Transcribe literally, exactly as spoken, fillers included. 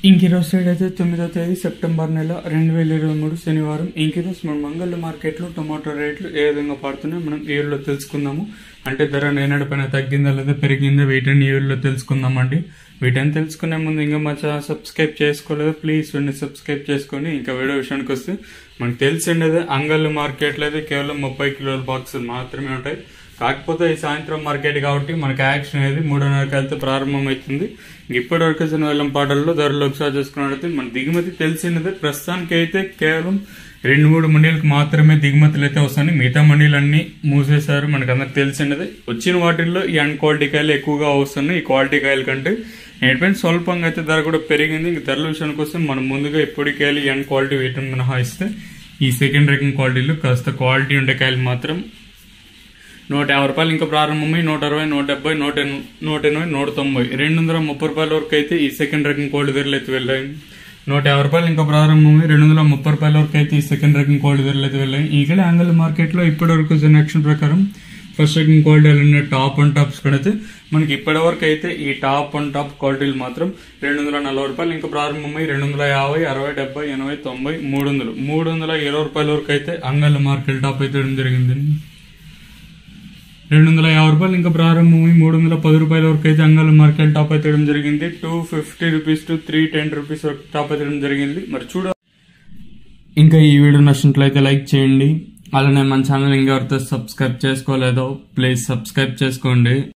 ఇంకిరోజు side అయితే తొమ్మిదో తేదీ సెప్టెంబర్ నెల రెండు వేల ఇరవై మూడు శనివారం. ఇంకిరోజు మన మంగళ మార్కెట్లో టొమాటో రేట్లు ఏ విధంగా పడుతున్నాయి మనం ఈ వీడియోలో తెలుసుకుందాము. అంటే ధర నేనడిపైన తగ్గిందా లేదా పెరిగిందా వీటిని ఈ వీడియోలో తెలుసుకుందామండి. వీటిని తెలుసుకునే ముందు ఇంకా మా ఛానల్ సబ్స్క్రైబ్ చేసుకోలేదు ప్లీజ్ వీడిని సబ్స్క్రైబ్ చేసుకొని ఇంకా వీడియో విషయానికి వస్తే మనకు తెలిసిండేది అంగళ్ళు మార్కెట్లో అయితే కేవలం ముప్పై కిలోల బాక్సులు మాత్రమే ఉంటాయి. కాకపోతే ఈ సాయంత్రం మార్కెట్ కాబట్టి మనకి యాక్షన్ అనేది మూడున్నరకు వెళ్తే ప్రారంభం అవుతుంది. ఇప్పటి వరకు వచ్చిన వేలం పాటల్లో ధరలు ఒకసారి చూసుకున్నట్లయితే మన దిగుమతి తెలిసినది ప్రస్తుతానికి అయితే కేవలం రెండు మూడు మండీలకు మాత్రమే దిగుమతులు అయితే వస్తాయి. మిగతా మండీలన్నీ మూసేశారు. మనకు అందరికి తెలిసినది వచ్చిన వాటిల్లో ఈ అన్ క్వాలిటీ కాయలు ఎక్కువగా వస్తున్నాయి. ఈ క్వాలిటీ కాయల కంటే నేటిపైన స్వల్పంగా అయితే ధర కూడా పెరిగింది. ఇంక ధరల విషయానికి వస్తే మనం ముందుగా ఎప్పుడు కాయలు ఈ అన్ క్వాలిటీ వీటిని మినహాయిస్తే ఈ సెకండ్ రేకింగ్ క్వాలిటీలు కాస్త క్వాలిటీ ఉండే కాయలు మాత్రం నూట యాభై రూపాయలు ఇంకా ప్రారంభమై నూట అరవై నూట డెబ్బై నూట నూట ఎనభై నూట తొంభై రెండు వందల ముప్పై రూపాయల వరకు అయితే ఈ సెకండ్ రేకింగ్ కోల్డ్ ధరలు అయితే వెళ్ళాయి. నూట యాభై రూపాయలు ఇంకా ప్రారంభమై రెండు వందల ముప్పై రూపాయల వరకు అయితే ఈ సెకండ్ రేకింగ్ కోల్డ్ ధరలు అయితే వెళ్ళాయి. ఇక్కడ యాంగల్ మార్కెట్ లో ఇప్పటి వరకు వచ్చిన యాక్షన్ ప్రకారం ఫస్ట్ రేకింగ్ క్వాలిటీలు టాప్ అండ్ టాప్స్ అయితే మనకి ఇప్పటి వరకు అయితే ఈ టాప్ అండ్ టాప్ క్వాలిటీలు మాత్రం రెండు వందల నలభై రూపాయలు ఇంకా ప్రారంభమై రెండు వందల యాభై అరవై డెబ్బై ఎనభై తొంభై మూడు వందలు మూడు వందల ఇరవై రూపాయల వరకు అయితే అంగల్ మార్కెట్ టాప్ అయితే జరిగింది. రెండు వందల యాభై రూపాయలు ఇంకా ప్రారంభమై మూడు వందల పది రూపాయల వరకు అయితే అంగల్ మార్కెట్ టాప్ అయితే జరిగింది. Two fifty rupees to three ten rupees వరకు టాప్ అయితే జరిగింది. మరి చూడ ఇంకా ఈ వీడియో నచ్చినట్లయితే లైక్ చేయండి. అలానే మన ఛానల్ ఇంకా ఎవరితో సబ్స్క్రైబ్ చేసుకోలేదో ప్లీజ్ సబ్స్క్రైబ్ చేసుకోండి.